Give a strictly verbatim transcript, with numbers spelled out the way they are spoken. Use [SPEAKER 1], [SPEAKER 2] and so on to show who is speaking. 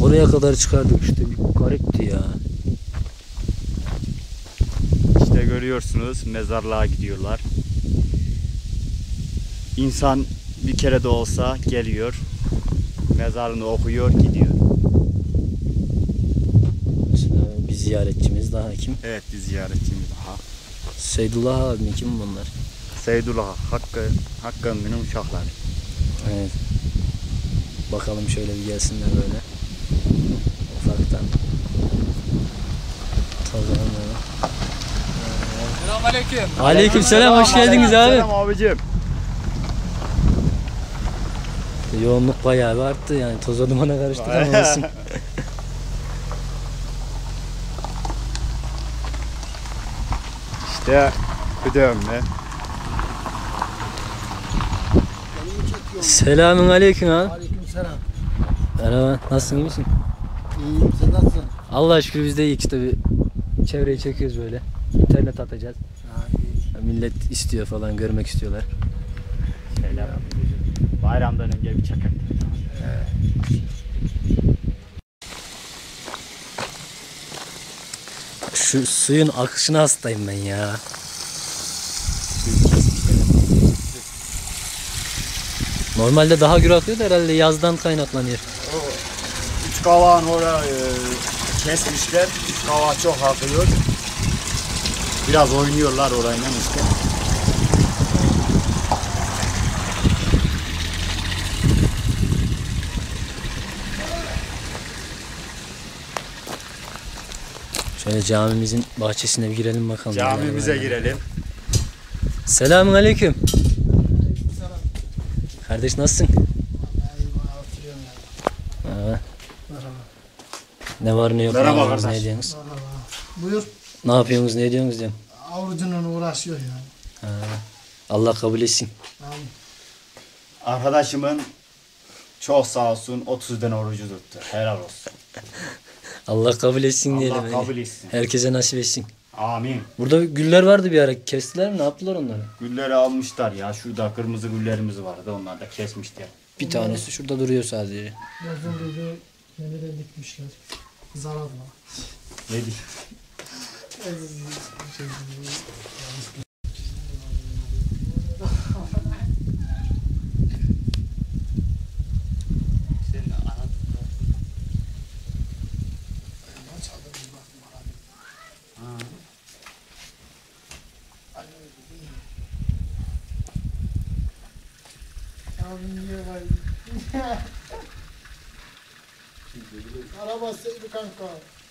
[SPEAKER 1] Oraya kadar çıkardık işte, bir garipti ya.
[SPEAKER 2] İşte görüyorsunuz, mezarlığa gidiyorlar. İnsan bir kere de olsa geliyor, mezarını okuyor, gidiyor.
[SPEAKER 1] Mesela bir ziyaretçimiz daha kim?
[SPEAKER 2] Evet, bir ziyaretçimiz daha.
[SPEAKER 1] Seydullah abi mi, kim bunlar?
[SPEAKER 2] Seydullah Hakkı, Hakkı Emmi'nin uşakları.
[SPEAKER 1] Evet. Bakalım şöyle bir gelsinler böyle. Ufaktan. Tozlanmayalım.
[SPEAKER 3] Selamünaleyküm.
[SPEAKER 1] Aleykümselam, hoş geldiniz abi.
[SPEAKER 2] Selam abicim.
[SPEAKER 1] Yoğunluk bayağı bir arttı yani, toza dumana karıştık ama olsun.
[SPEAKER 2] İşte bir dönme.
[SPEAKER 1] Selamün aleyküm abi.
[SPEAKER 3] Aleykümselam.
[SPEAKER 1] Merhaba, nasılsın, iyi misin?
[SPEAKER 3] İyiyim, sen nasılsın?
[SPEAKER 1] Allah'a şükür biz de iyiyiz işte, bir çevreyi çekiyoruz böyle. İnternet atacağız.
[SPEAKER 3] Ha, iyi.
[SPEAKER 1] Millet istiyor falan, görmek istiyorlar.
[SPEAKER 2] Selam. Bayramdan önce bir çakak.
[SPEAKER 1] Şu suyun akışına hastayım ben ya. Normalde daha gür akıyor da herhalde yazdan kaynaklanıyor.
[SPEAKER 2] O üç kavağın oraya e, kesmişler. Üç kavağı çok akıyor. Biraz oynuyorlar orayla işte.
[SPEAKER 1] Şöyle camimizin bahçesine bir girelim bakalım.
[SPEAKER 2] Camimize girelim.
[SPEAKER 1] Selamun aleyküm. Kardeş nasılsın?
[SPEAKER 3] Eyvallah, oturuyorum yani.
[SPEAKER 1] Ha,
[SPEAKER 3] Merhaba.
[SPEAKER 1] ne var ne yok,
[SPEAKER 2] Merhaba
[SPEAKER 1] ne yapıyorsunuz,
[SPEAKER 2] kardeş.
[SPEAKER 1] ne ediyorsunuz?
[SPEAKER 3] Merhaba. Buyur.
[SPEAKER 1] Ne yapıyorsunuz, ne ediyorsunuz diyorum.
[SPEAKER 3] Avucunun uğraşıyor yani.
[SPEAKER 1] Ha, Allah kabul etsin.
[SPEAKER 3] Amin.
[SPEAKER 2] Arkadaşımın çok sağ olsun otuzdan orucu tuttu. Helal olsun.
[SPEAKER 1] Allah kabul etsin diyelim.
[SPEAKER 2] Allah
[SPEAKER 1] hani.
[SPEAKER 2] kabul etsin.
[SPEAKER 1] Herkese nasip etsin.
[SPEAKER 2] Amin.
[SPEAKER 1] Burada güller vardı bir ara. Kestiler mi? Ne yaptılar onları?
[SPEAKER 2] Gülleri almışlar ya. Şurada kırmızı güllerimiz vardı. Onlar da kesmişler.
[SPEAKER 1] Bir tanesi şurada duruyor sadece.
[SPEAKER 3] Yazın dedi, yeniden dikmişler. Zararlı.
[SPEAKER 2] Ne diyeyim?
[SPEAKER 3] Araba sevdi kanka.